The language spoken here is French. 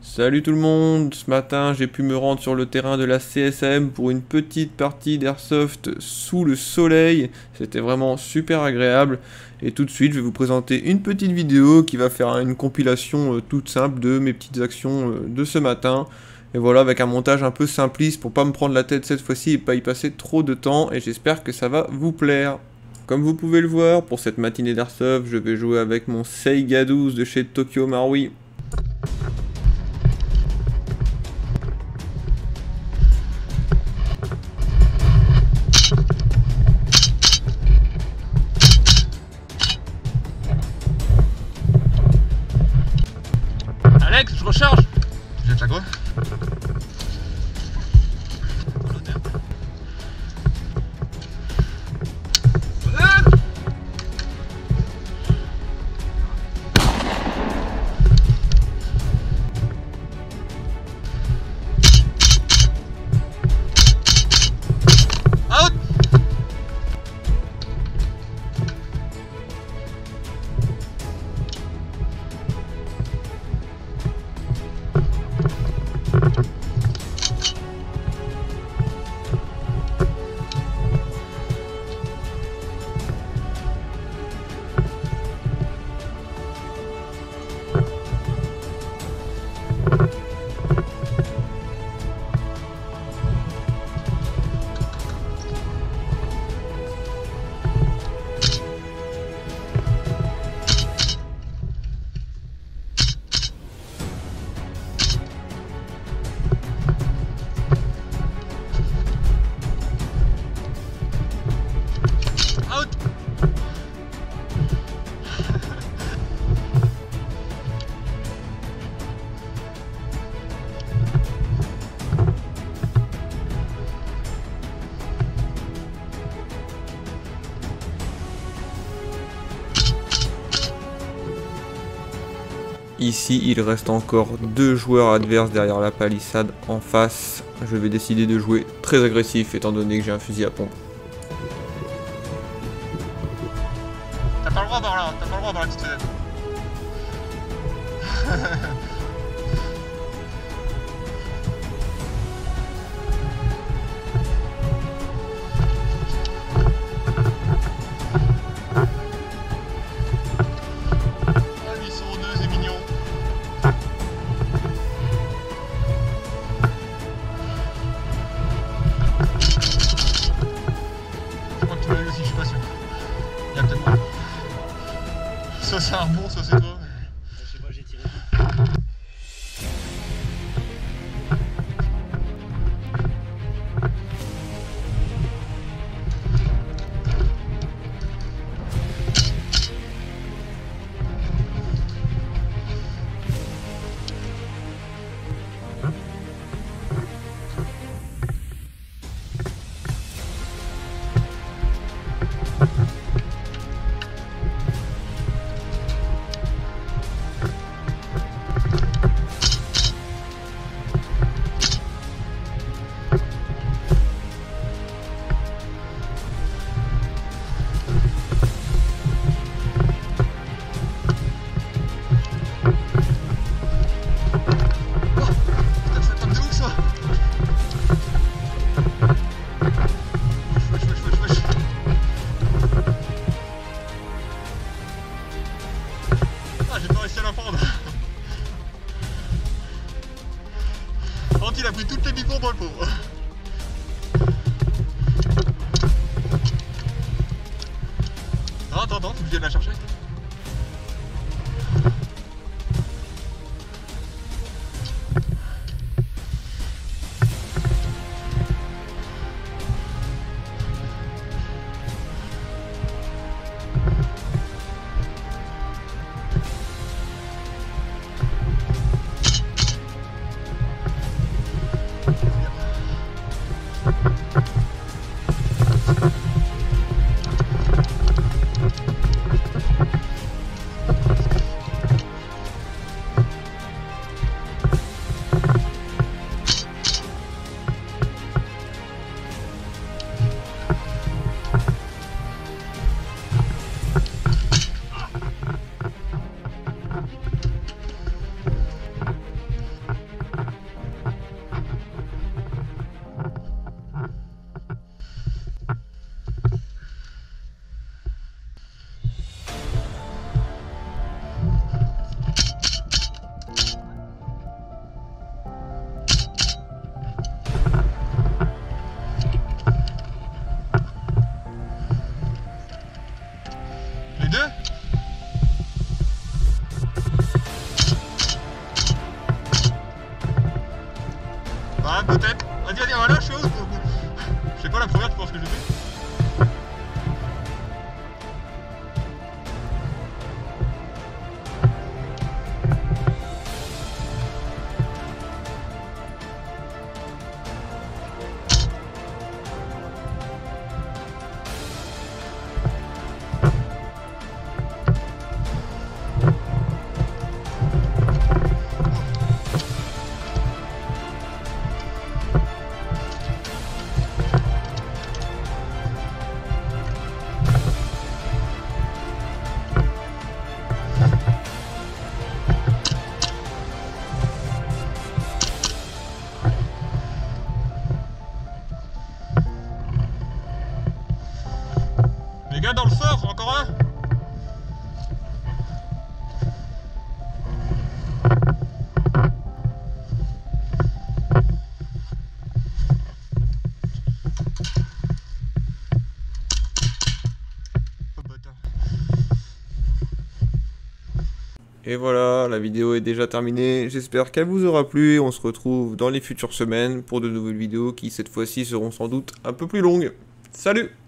Salut tout le monde, ce matin j'ai pu me rendre sur le terrain de la CSM pour une petite partie d'airsoft sous le soleil, c'était vraiment super agréable et tout de suite je vais vous présenter une petite vidéo qui va faire une compilation toute simple de mes petites actions de ce matin et voilà avec un montage un peu simpliste pour pas me prendre la tête cette fois-ci et pas y passer trop de temps et j'espère que ça va vous plaire. Comme vous pouvez le voir, pour cette matinée d'airsoft je vais jouer avec mon Saiga 12 de chez Tokyo Marui. Alex, je recharge. Tu jettes la quoi? Out. Ici, il reste encore deux joueurs adverses derrière la palissade en face. Je vais décider de jouer très agressif étant donné que j'ai un fusil à pompe. T'as pas le droit par là, t'as pas le droit par la petite fenêtre. Ah, ils sont deux, c'est mignon. Je crois que tu m'as eu aussi, je suis pas sûr. Il y a peut-être moi. Soit c'est un rebond, soit c'est toi. Je sais pas, j'ai tiré. Il a pris toutes les bicours dans le pauvre. Non, attends, faut que je vienne la chercher. Ouais, peut-être. Vas-y, voilà, chose. C'est quoi la première, tu penses que j'ai fait? Les gars, dans le fort, encore un. Oh bâtard. Et voilà, la vidéo est déjà terminée. J'espère qu'elle vous aura plu. On se retrouve dans les futures semaines pour de nouvelles vidéos qui cette fois-ci seront sans doute un peu plus longues. Salut!